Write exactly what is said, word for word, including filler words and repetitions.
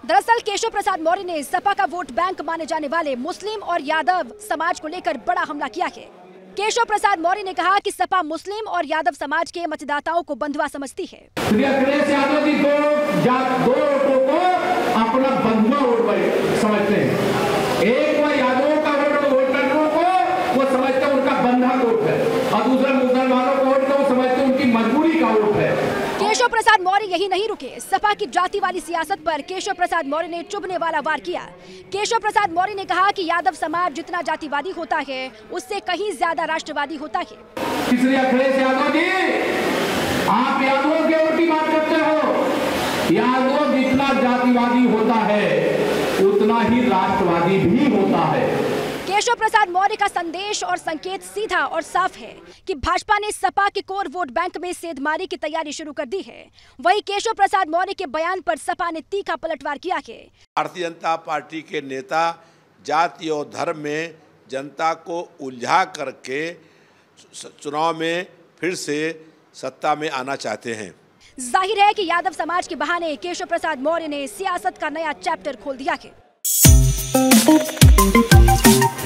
दरअसल केशव प्रसाद मौर्य ने सपा का वोट बैंक माने जाने वाले मुस्लिम और यादव समाज को लेकर बड़ा हमला किया है। केशव प्रसाद मौर्य ने कहा कि सपा मुस्लिम और यादव समाज के मतदाताओं को बंधुआ समझती है। श्री अखिलेश यादव जी दो दो वोटों को अपना बंधुआ वोट समझते हैं। एक वो यादवों का वोट वोटरों को वो समझते हैं उनका बंधा वोट है, और दूसरा मुसलमानों को वोट को वो समझते हैं उनकी मजबूरी का वोट है। केशव प्रसाद मौर्य यही नहीं रुके, सपा की जाति वाली सियासत पर केशव प्रसाद मौर्य ने चुभने वाला वार किया। केशव प्रसाद मौर्य ने कहा कि यादव समाज जितना जातिवादी होता है उससे कहीं ज्यादा राष्ट्रवादी होता है। श्री अखिलेश यादव जी, आप यादवों के वोट की बात करते हो। यादव जितना जातिवादी होता है उतना ही राष्ट्रवादी भी होता है। केशव प्रसाद मौर्य का संदेश और संकेत सीधा और साफ है कि भाजपा ने सपा के कोर वोट बैंक में सेंधमारी की तैयारी शुरू कर दी है। वहीं केशव प्रसाद मौर्य के बयान पर सपा ने तीखा पलटवार किया है। भारतीय जनता पार्टी के नेता जाति और धर्म में जनता को उलझा करके चुनाव में फिर से सत्ता में आना चाहते हैं। जाहिर है कि यादव समाज के बहाने केशव प्रसाद मौर्य ने सियासत का नया चैप्टर खोल दिया है।